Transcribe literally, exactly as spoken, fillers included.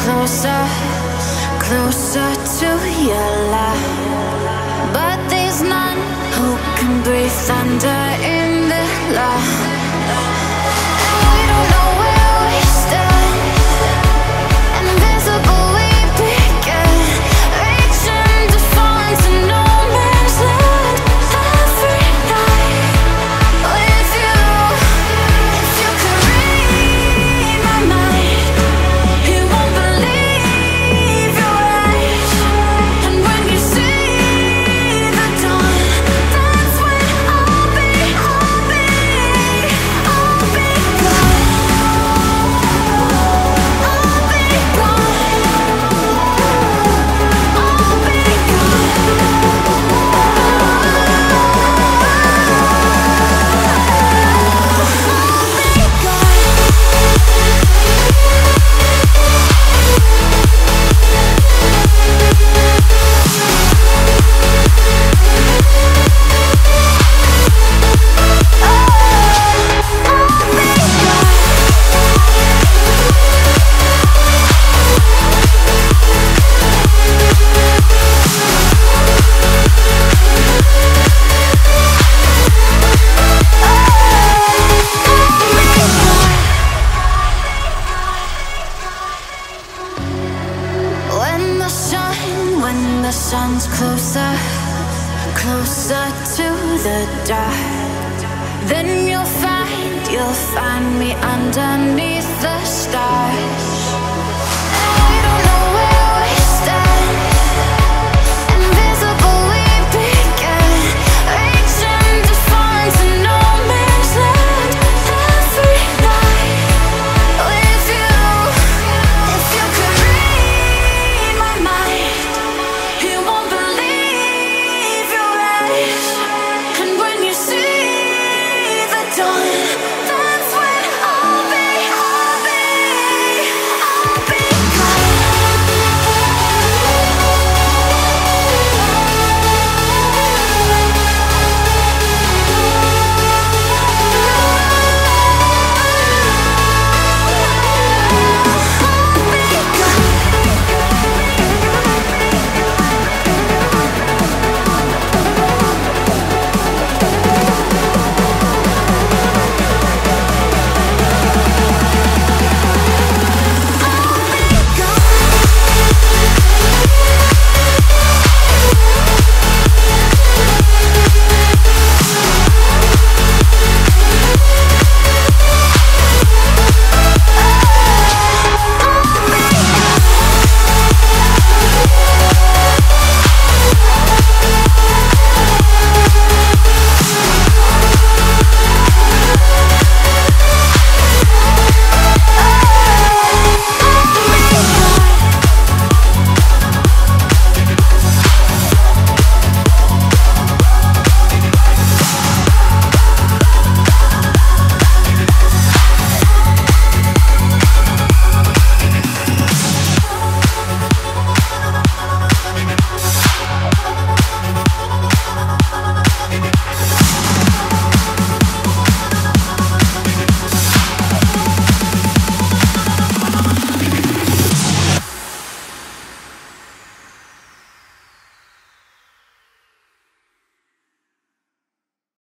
closer, closer to your love. But there's none who can breathe thunder in the light. We don't know where we stand, invisible we begin, reaching to find to no man's land. Every night with you, if you could read my mind, you won't believe your eyes. And when you see the dawn, that's when I'll be, I'll be, I'll be gone. I'll be gone. I'll be when the sun, when the sun's closer, closer to the dark, then you'll find, you'll find me underneath the stars.